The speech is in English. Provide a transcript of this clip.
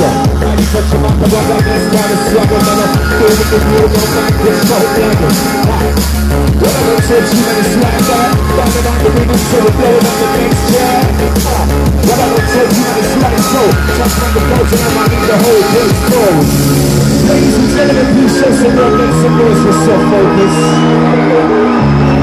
pressure. Now you touch your mouth, I'm like this, down the struggle. Never feel with the real, no man, this so level. Whatever it takes, you gotta swag that. Down on the biggest show, blowing on the next chair. Whatever it takes, you gotta swag so. Just like the boat, and I need the whole place closed. Ladies and gentlemen, please show some love, make some noise for self-focus.